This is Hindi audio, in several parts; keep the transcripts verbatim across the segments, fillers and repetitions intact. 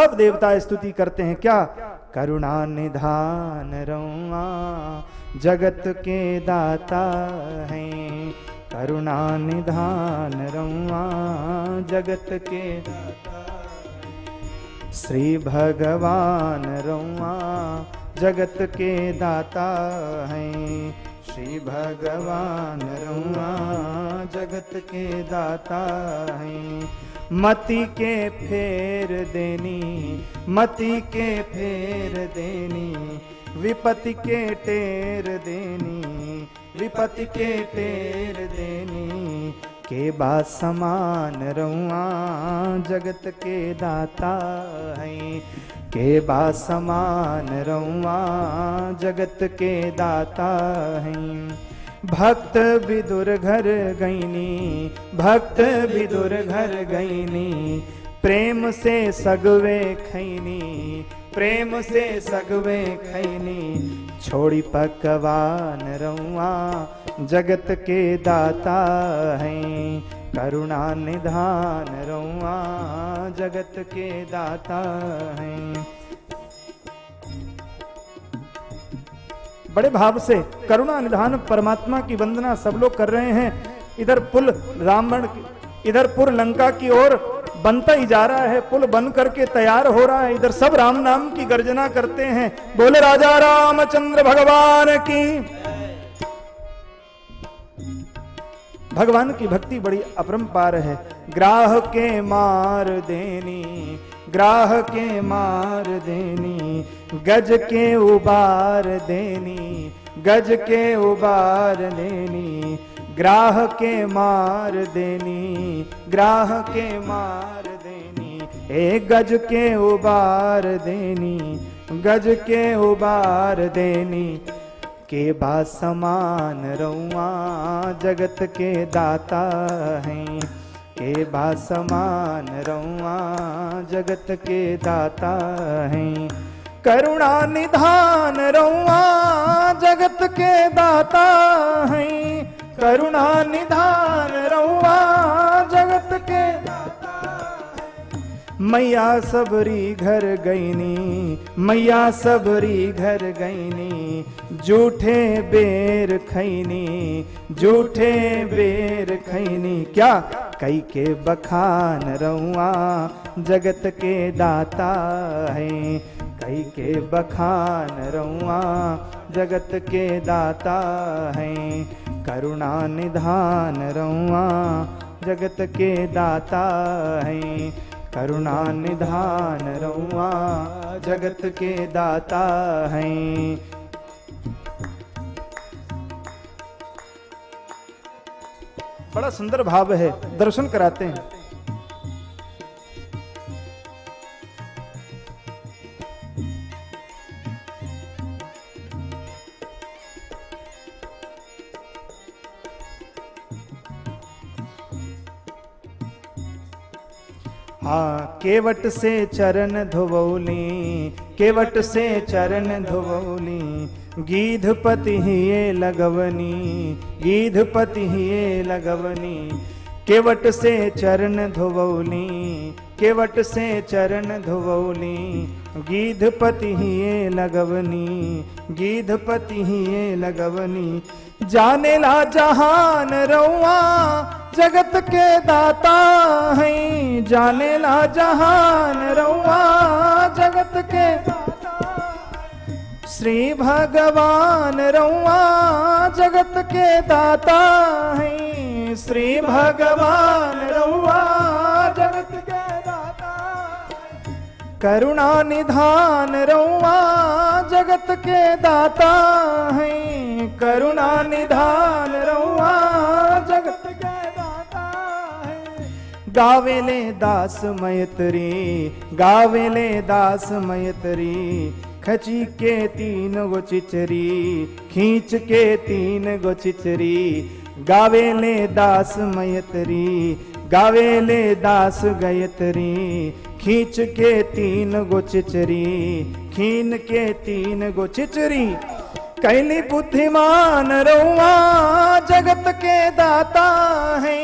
सब देवता स्तुति करते हैं। क्या? करुणा निधान रउआ जगत के दाता हैं, करुणा निधान रउआ जगत के दाता। श्री भगवान रउआ जगत के दाता हैं, श्री भगवान रउआ जगत के दाता हैं। मति के फेर देनी, मति के फेर देनी, विपत्ति के टेर देनी, विपत्ति के टेर देनी। के बा समान रउआ जगत के दाता हैं, के बा समान रउआ जगत के दाता हैं। भक्त विदुर घर गईनी, भक्त विदुर घर गईनी, प्रेम से सगवे खैनी, प्रेम से सगवे खैनी। छोड़ी पकवान रउआ जगत के दाता हैं, करुणा निधान रउआ जगत के दाता हैं। बड़े भाव से करुणा निधान परमात्मा की वंदना सब लोग कर रहे हैं। इधर पुल रावण, इधर पुर लंका की ओर बनता ही जा रहा है, पुल बन करके तैयार हो रहा है। इधर सब राम नाम की गर्जना करते हैं, बोले राजा रामचंद्र भगवान की। भगवान की भक्ति बड़ी अपरंपार है। ग्राह के मार देनी, ग्राह के मार देनी, गज के उबार देनी, गज के उबार देनी। ग्राह के मार देनी, ग्राह के मार देनी, एक गज के उबार देनी, गज के उबार देनी। के बा समान रउआ जगत के दाता हैं, के बा समान रउआ जगत के दाता हैं। करुणा निधान रउआ जगत के दाता हैं, करुणा निधान रउआ जगत के दाता हैं। मैया सबरी घर गईनी, मैया सबरी घर गईनी, जूठे बेर खैनी, जूठे बेर खैनी। क्या? कई के बखान रउआ जगत के दाता हैं, कई के बखान रउआ जगत के दाता हैं। करुणा निधान रउआ जगत के दाता हैं, करुणा निधान रउआ जगत के दाता हैं। बड़ा सुंदर भाव है, दर्शन कराते हैं। हाँ, केवट से चरण धोवौली, केवट से चरण धोवौली, गीधपति हिये लगवनी, गीधपति हिये लगवनी। केवट से चरण धोवौली, केवट से चरण धोवौली, गीधपति हिये लगवनी, गीधपति हिये लगवनी। जाने ला जहान रउआ जगत के दाता हैं, जाने ला जहान रउआ जगत के दाता। श्री भगवान रउआ जगत के दाता हैं, श्री भगवान रउआ जगत के दाता। करुणा निधान रउआ जगत के दाता हैं, करुणा निधान रउआ जगत के दाता हैं। गावेले दास मैत्री, गावेले दास मैत्री, खची के तीन गो चिचरी, खींच के तीन गो चिचरी। गावेले दास मैत्री, गावेले दास गायत्री, खींच के तीन गो चिचरी, खीन के तीन गो चिचरी। कैली बुद्धिमान रउआ जगत के दाता हैं,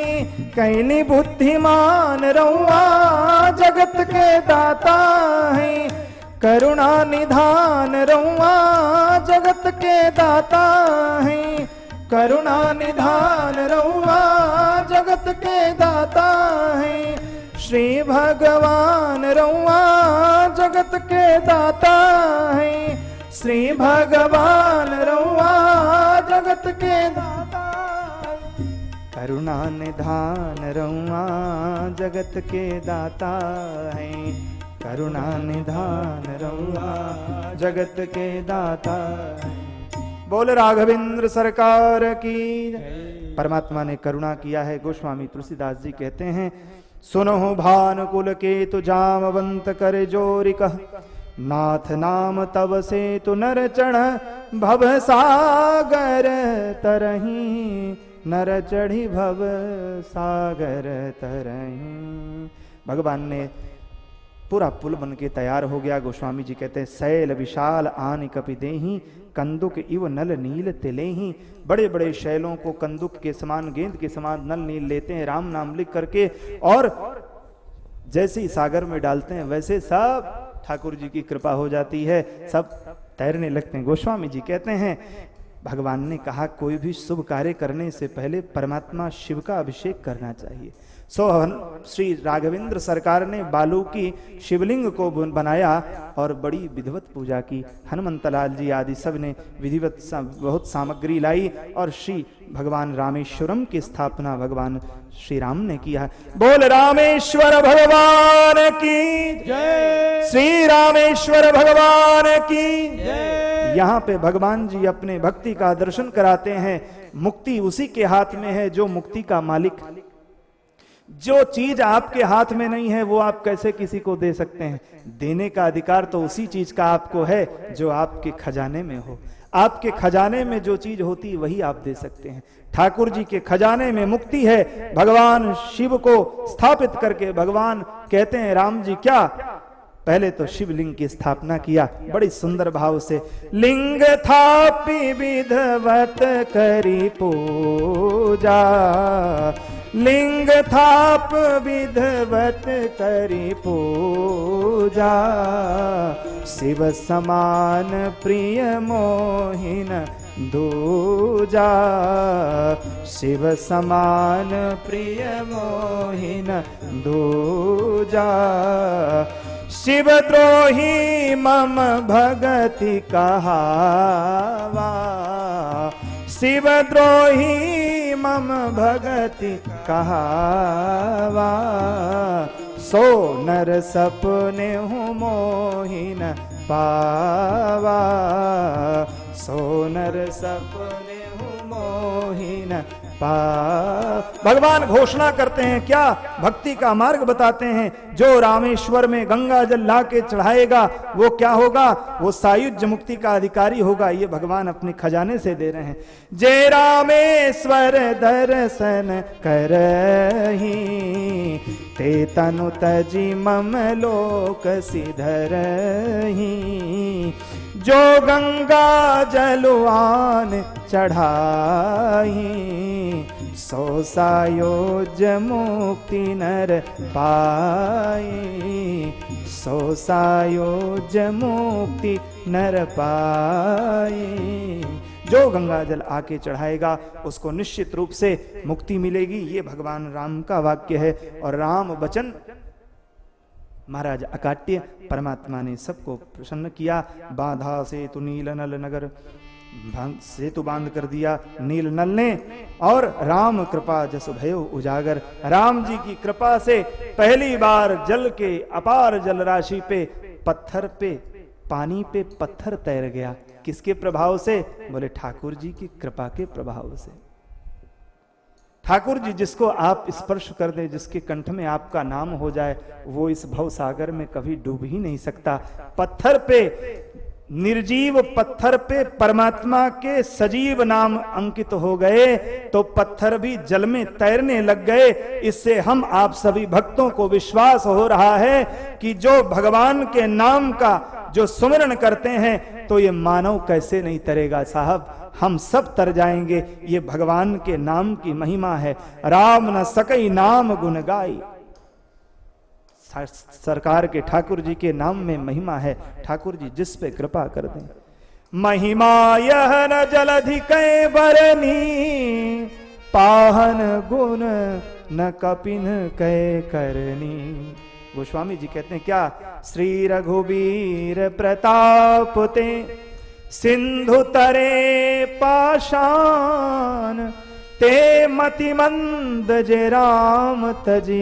कैली बुद्धिमान रउआ जगत के दाता है, करुणा निधान रउआ जगत के दाता है, करुणा निधान रउआ जगत के दाता है, श्री भगवान रउआ जगत के दाता है, श्री भगवान रउआ जगत के दाता है, करुणा निधान रउआ जगत के दाता है, करुणा निधान रउआ जगत के दाता है। बोल राघवेंद्र सरकार की। परमात्मा ने करुणा किया है। गोस्वामी तुलसीदास जी कहते हैं, सुनो भानुकुल के तु जामवंत कर जोरिक, नाथ नाम तब से तु नर चढ़ भव सागर तरही, नर चढ़ी भव सागर तरही। भगवान ने पूरा पुल बन के तैयार हो गया। गोस्वामी जी कहते हैं, शैल विशाल आन कपि देही, कंदुक इव नल नील तिलेही। बड़े बड़े शैलों को कंदुक के समान, गेंद के समान नल नील लेते हैं राम नाम लिख करके, और जैसे ही सागर में डालते हैं वैसे सब ठाकुर जी की कृपा हो जाती है, सब तैरने लगते हैं। गोस्वामी जी कहते हैं, भगवान ने कहा कोई भी शुभ कार्य करने से पहले परमात्मा शिव का अभिषेक करना चाहिए। सो श्री राघवेंद्र सरकार ने बालू की शिवलिंग को बनाया और बड़ी विधिवत पूजा की। हनुमंतलाल जी आदि सब ने विधिवत सा, बहुत सामग्री लाई और श्री भगवान रामेश्वरम की स्थापना भगवान श्री राम ने किया। बोल रामेश्वर भगवान की जय, श्री रामेश्वर भगवान की जय। यहाँ पे भगवान जी अपने भक्ति का दर्शन कराते हैं। मुक्ति उसी के हाथ में है जो मुक्ति का मालिक। जो चीज आपके हाथ में नहीं है वो आप कैसे किसी को दे सकते हैं? देने का अधिकार तो उसी चीज का आपको है जो आपके खजाने में हो। आपके खजाने में जो चीज होती वही आप दे सकते हैं। ठाकुर जी के खजाने में मुक्ति है। भगवान शिव को स्थापित करके भगवान कहते हैं, राम जी क्या, पहले तो शिवलिंग की स्थापना किया बड़ी सुंदर भाव से। लिंग थापि विधवत करी पूजा, लिंग थाप विधवत करी पूजा, शिव समान प्रिय मोहिन दूजा, शिव समान प्रिय मोहिन दूजा, शिव द्रोही मम भगति कहावा, शिव द्रोही मम भगति कहावा, सो नर सपने हूँ मोहिन पावा, सो नर सपने हूँ मोहिन पा। भगवान घोषणा करते हैं क्या? भक्ति का मार्ग बताते हैं। जो रामेश्वर में गंगा जल ला के चढ़ाएगा वो क्या होगा? वो सायुज्य मुक्ति का अधिकारी होगा। ये भगवान अपने खजाने से दे रहे हैं। जय रामेश्वर दर्शन करही, ते तनु तजी मम लोक सिधरही, जो गंगा जलवान चढ़ाई, सो सायोज्य मुक्ति नर पाई, सो सायोज्य मुक्ति नर पाई। जो गंगा जल आके चढ़ाएगा उसको निश्चित रूप से मुक्ति मिलेगी। ये भगवान राम का वाक्य है। और राम वचन महाराज अकाट्य परमात्मा ने सबको प्रसन्न किया। बाधा से तु नील नल नगर, सेतु बांध कर दिया नील नल ने। और राम कृपा जस भयो उजागर, राम जी की कृपा से पहली बार जल के अपार जल राशि पे, पत्थर पे, पानी पे पत्थर तैर गया। किसके प्रभाव से? बोले ठाकुर जी की कृपा के प्रभाव से। ठाकुर जी जिसको आप स्पर्श कर दे, जिसके कंठ में आपका नाम हो जाए, वो इस भव सागर में कभी डूब ही नहीं सकता। पत्थर पे, निर्जीव पत्थर पे परमात्मा के सजीव नाम अंकित हो गए तो पत्थर भी जल में तैरने लग गए। इससे हम आप सभी भक्तों को विश्वास हो रहा है कि जो भगवान के नाम का जो सुमिरन करते हैं तो ये मानव कैसे नहीं तरेगा साहब, हम सब तर जाएंगे। ये भगवान के नाम की महिमा है। राम न सकई नाम गुण गाई। सरकार के ठाकुर जी के नाम में महिमा है। ठाकुर जी जिस पे कृपा कर दें। महिमा यह न जलधि कै बरनी, पाहन गुण न कपिन कै करनी। गोस्वामी जी कहते हैं क्या, श्री रघुवीर प्रताप ते सिंधु तरे पाषाण, ते मति मंद जे राम तजी,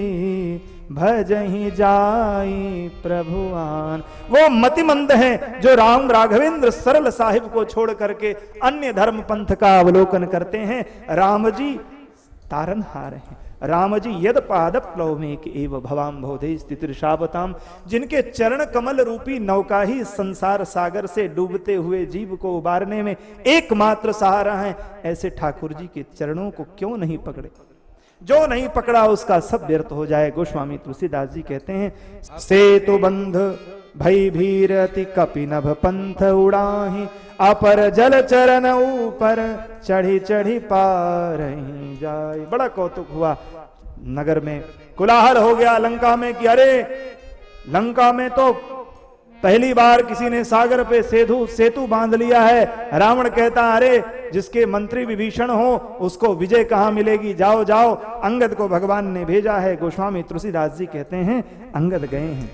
भजहि जाई प्रभुआन। वो मतिमंद है जो राम राघवेंद्र सरल साहिब को छोड़ करके अन्य धर्म पंथ का अवलोकन करते हैं। राम जी तारनहार हैं। राम जी यद पाद प्लवमेक एव भवाम बोधे स्थितिर्षावताम, जिनके चरण कमल रूपी नौका ही संसार सागर से डूबते हुए जीव को उबारने में एकमात्र सहारा है, ऐसे ठाकुर जी के चरणों को क्यों नहीं पकड़े। जो नहीं पकड़ा उसका सब व्यर्थ हो जाए। गोस्वामी तुलसीदास जी कहते हैं, सेतु बंध भई भीर अति कपिनभ पंथ उड़ाही, अपर जल चरण ऊपर चढ़ी चढ़ी पार जाए। बड़ा कौतुक हुआ, नगर में कोलाहल हो गया लंका में कि अरे लंका में तो पहली बार किसी ने सागर पे सेतु सेतु बांध लिया है। रावण कहता अरे जिसके मंत्री विभीषण हो उसको विजय कहां मिलेगी, जाओ जाओ। अंगद को भगवान ने भेजा है। गोस्वामी तुलसीदास जी कहते हैं अंगद गए हैं।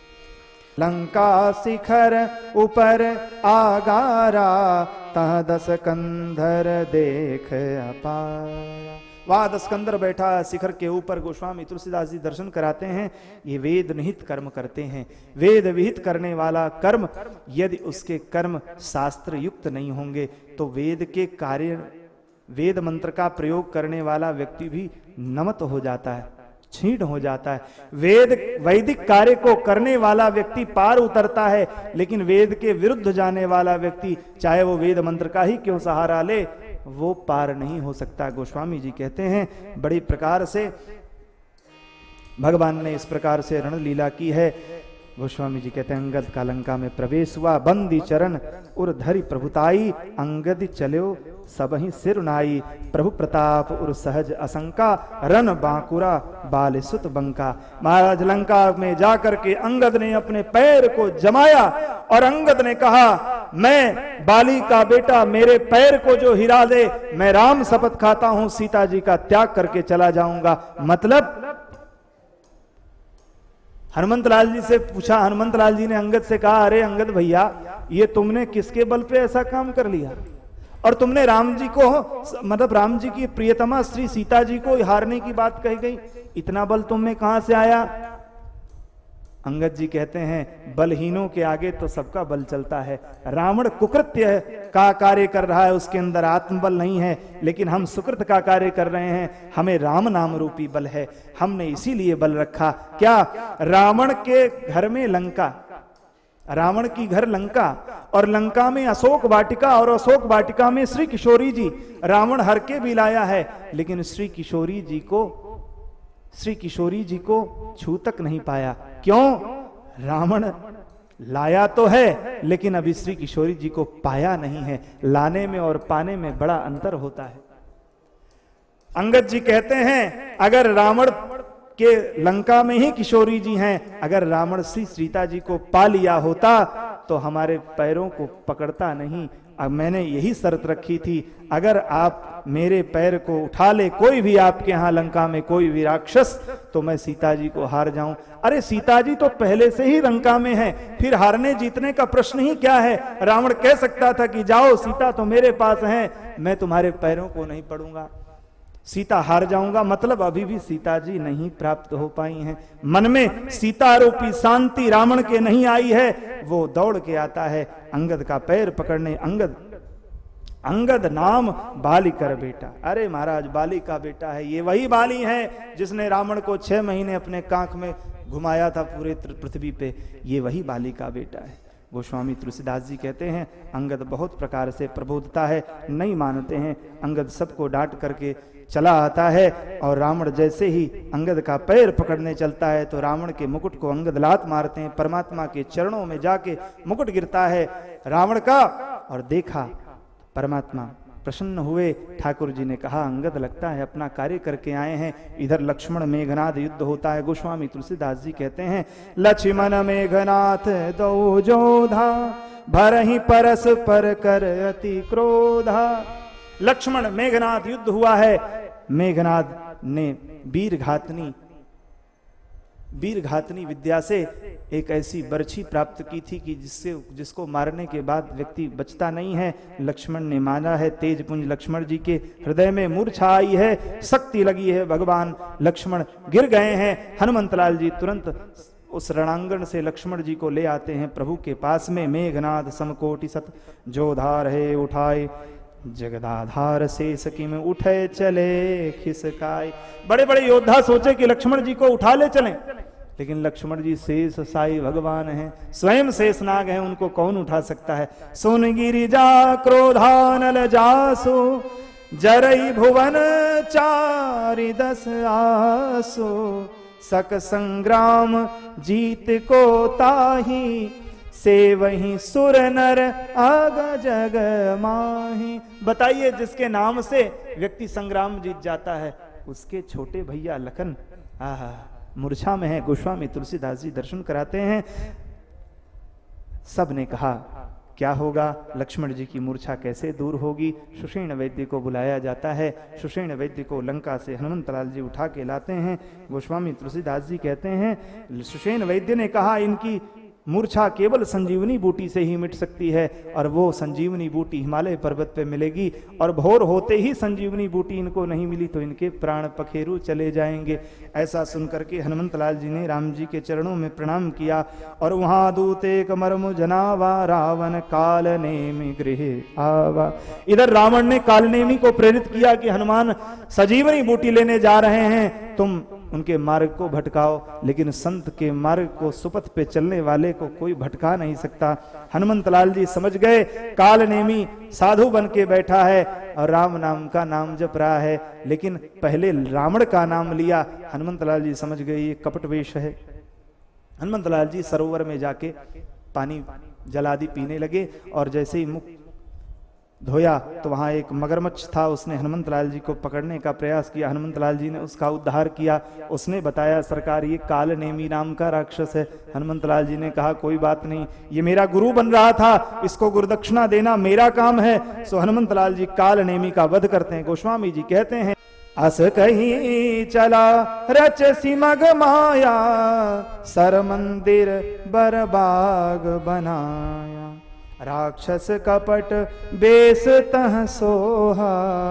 लंका शिखर ऊपर आगारा, तह दस कंधर देख अपार। वहां दस्कंदर बैठा शिखर के ऊपर। गोस्वामी तुलसीदास जी दर्शन कराते हैं, ये वेद निहित कर्म करते हैं। वेद विहित करने वाला कर्म यदि उसके कर्म शास्त्र युक्त नहीं होंगे तो वेद के कार्य, वेद मंत्र का प्रयोग करने वाला व्यक्ति भी नमत हो जाता है, छींट हो जाता है। वेद वैदिक कार्य को करने वाला व्यक्ति पार उतरता है, लेकिन वेद के विरुद्ध जाने वाला व्यक्ति चाहे वो वेद मंत्र का ही क्यों सहारा ले, वो पार नहीं हो सकता। गोस्वामी जी कहते हैं बड़ी प्रकार से भगवान ने इस प्रकार से रणलीला की है। गोस्वामी जी कहते हैं अंगद का लंका में प्रवेश हुआ, बंदी चरण उर धरि प्रभुताई, अंगद चलो सबहि सिर नाई, प्रभु प्रताप उर सहज असंका, रन बांकुरा बाल सुत बंका। महाराज लंका में जाकर के अंगद ने अपने पैर को जमाया और अंगद ने कहा मैं बाली का बेटा, मेरे पैर को जो हिला दे मैं राम शपथ खाता हूं सीता जी का त्याग करके चला जाऊंगा। मतलब हनुमंत लाल जी से पूछा, हनुमंत लाल जी ने अंगद से कहा अरे अंगद भैया ये तुमने किसके बल पे ऐसा काम कर लिया, और तुमने राम जी को, मतलब राम जी की प्रियतमा श्री सीता जी को हारने की बात कही गई, इतना बल तुम में कहां से आया। अंगद जी कहते हैं बलहीनों के आगे तो सबका बल चलता है। रावण कुकृत्य का कार्य कर रहा है, उसके अंदर आत्मबल नहीं है, लेकिन हम सुकृत का कार्य कर रहे हैं, हमें राम नाम रूपी बल है, हमने इसीलिए बल रखा। क्या रावण के घर में लंका, रावण की घर लंका, और लंका में अशोक वाटिका, और अशोक वाटिका में श्री किशोरी जी। रावण हर के भी लाया है, लेकिन श्री किशोरी जी को श्री किशोरी जी को छू तक नहीं पाया। क्यों? रावण लाया तो है लेकिन अभी श्री किशोरी जी को पाया नहीं है। लाने में और पाने में बड़ा अंतर होता है। अंगद जी कहते हैं अगर रावण के लंका में ही किशोरी जी हैं, अगर रावण श्री सीता जी को पा लिया होता तो हमारे पैरों को पकड़ता नहीं। अब मैंने यही शर्त रखी थी, अगर आप मेरे पैर को उठा ले कोई भी आपके यहां लंका में कोई भी राक्षस, तो मैं सीता जी को हार जाऊं। अरे सीता जी तो पहले से ही लंका में है, फिर हारने जीतने का प्रश्न ही क्या है। रावण कह सकता था कि जाओ सीता तो मेरे पास है, मैं तुम्हारे पैरों को नहीं पड़ूंगा, सीता हार जाऊंगा। मतलब अभी भी सीता जी नहीं प्राप्त हो पाई हैं। मन में सीता रूपी शांति रावण के नहीं आई है, वो दौड़ के आता है अंगद का पैर पकड़ने। अंगद अंगद नाम बाली कर बेटा। अरे महाराज बाली का बेटा है, ये वही बाली है जिसने रावण को छह महीने अपने कांख में घुमाया था पूरे पृथ्वी पे, ये वही बाली का बेटा है। गोस्वामी तुलसीदास जी कहते हैं अंगद बहुत प्रकार से प्रबोधता है, नहीं मानते हैं। अंगद सबको डांट करके चला आता है और रावण जैसे ही अंगद का पैर पकड़ने चलता है तो रावण के मुकुट को अंगद लात मारते हैं। परमात्मा के चरणों में जाके मुकुट गिरता है रावण का, और देखा परमात्मा प्रसन्न हुए। ठाकुर जी ने कहा अंगद लगता है अपना कार्य करके आए हैं। इधर लक्ष्मण मेघनाद युद्ध होता है। गोस्वामी तुलसीदास जी कहते हैं लक्ष्मण मेघनाथ दो जोधा भरहि परस पर कर अति क्रोधा। लक्ष्मण मेघनाद युद्ध हुआ है। मेघनाद ने वीर घातनी वीर घातनी विद्या से एक ऐसी बर्छी प्राप्त की थी कि जिससे जिसको मारने के बाद व्यक्ति बचता नहीं है। लक्ष्मण ने माना है, तेज पुंज लक्ष्मण जी के हृदय में मूर्छा आई है, शक्ति लगी है, भगवान लक्ष्मण गिर गए हैं। हनुमंतलाल जी तुरंत उस रणांगण से लक्ष्मण जी को ले आते हैं प्रभु के पास में। मेघनाद समकोटि सत जोधार है उठाए जगदाधार से सकी में उठे चले खिसकाए। बड़े बड़े योद्धा सोचे कि लक्ष्मण जी को उठा ले चलें, लेकिन लक्ष्मण जी शेष साई भगवान हैं, स्वयं शेषनाग हैं, उनको कौन उठा सकता है। सुन गिरिजा क्रोधानल जासो जरई भुवन चारि दस आसो सक संग्राम जीत को ताही से वही सुर नर आग जग माही। बताइए जिसके नाम से व्यक्ति संग्राम जीत जाता है, उसके छोटे भैया लखन आहा मूर्छा में है। गोस्वामी तुलसीदास जी दर्शन कराते हैं। सब ने कहा क्या होगा, लक्ष्मण जी की मूर्छा कैसे दूर होगी। सुषेण वैद्य को बुलाया जाता है। सुषेण वैद्य को लंका से हनुमंतलाल जी उठा के लाते हैं। गोस्वामी तुलसीदास जी कहते हैं सुषेण वैद्य ने कहा इनकी मूर्छा केवल संजीवनी बूटी से ही मिट सकती है, और वो संजीवनी बूटी हिमालय पर्वत पे मिलेगी, और भोर होते ही संजीवनी बूटी इनको नहीं मिली तो इनके प्राण पखेरु चले जाएंगे। ऐसा सुनकर के हनुमंतलाल जी ने राम जी के चरणों में प्रणाम किया, और वहां दूते कमरमु जनावा रावण काल नेमि गृह आवा। इधर रावण ने कालनेमी को प्रेरित किया कि हनुमान संजीवनी बूटी लेने जा रहे हैं, तुम उनके मार्ग को भटकाओ। लेकिन संत के मार्ग को सुपथ पे चलने वाले को कोई भटका नहीं सकता। हनुमंतलाल जी समझ गए कालनेमी साधु बन के बैठा है और राम नाम का नाम जप रहा है, लेकिन पहले रावण का नाम लिया। हनुमंतलाल जी समझ गए ये कपट वेश है। हनुमंतलाल जी सरोवर में जाके पानी जलादि पीने लगे, और जैसे ही मुख धोया तो वहां एक मगरमच्छ था। उसने हनुमंतलाल जी को पकड़ने का प्रयास किया। हनुमंतलाल जी ने उसका उद्धार किया। उसने बताया सरकार ये कालनेमी नाम का राक्षस है। हनुमंतलाल जी ने कहा कोई बात नहीं, ये मेरा गुरु बन रहा था, इसको गुरुदक्षिणा देना मेरा काम है। सो हनुमंतलाल जी कालनेमी का वध करते हैं। गोस्वामी जी कहते हैं अस कहीं चला रच सिमग माया सर मंदिर बरबाग बनाया। राक्षस कपट बेस तह सोहा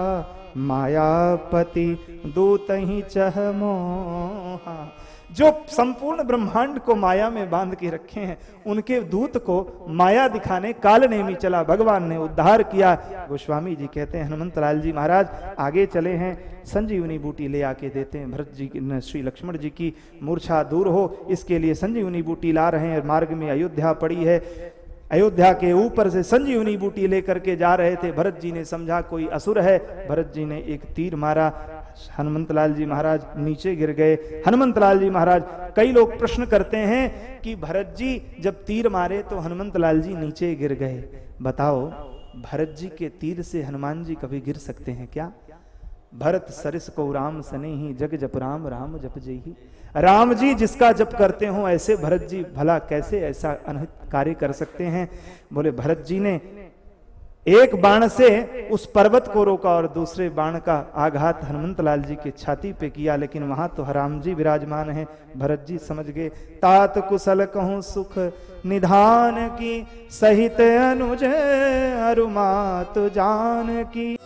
मायापति दूत ही चह मोहा। जो संपूर्ण ब्रह्मांड को माया में बांध के रखे हैं, उनके दूत को माया दिखाने कालनेमी चला, भगवान ने उद्धार किया। गोस्वामी जी कहते हैं हनुमंतलाल जी महाराज आगे चले हैं, संजीवनी बूटी ले आके देते हैं। भरत जी की श्री लक्ष्मण जी की मूर्छा दूर हो इसके लिए संजीवनी बूटी ला रहे हैं। मार्ग में अयोध्या पड़ी है, अयोध्या के ऊपर से संजीवनी बूटी लेकर के जा रहे थे। भरत जी ने समझा कोई असुर है, भरत जी ने एक तीर मारा, हनुमंतलाल जी महाराज नीचे गिर गए। हनुमंतलाल जी महाराज, कई लोग प्रश्न करते हैं कि भरत जी जब तीर मारे तो हनुमंतलाल जी नीचे गिर गए। बताओ भरत जी के तीर से हनुमान जी कभी गिर सकते हैं क्या? भरत सरिस को राम सने ही जग जप राम राम जप जही। राम जी जिसका जप करते हो ऐसे भरत जी भला कैसे ऐसा अनहित कार्य कर सकते हैं? बोले भरत जी ने एक बाण से उस पर्वत को रोका और दूसरे बाण का आघात हनुमंतलाल जी के छाती पे किया, लेकिन वहां तो राम जी विराजमान हैं। भरत जी समझ गए तात कुशल कहूं सुख निधान की सहित अनुज अरुमात जान की।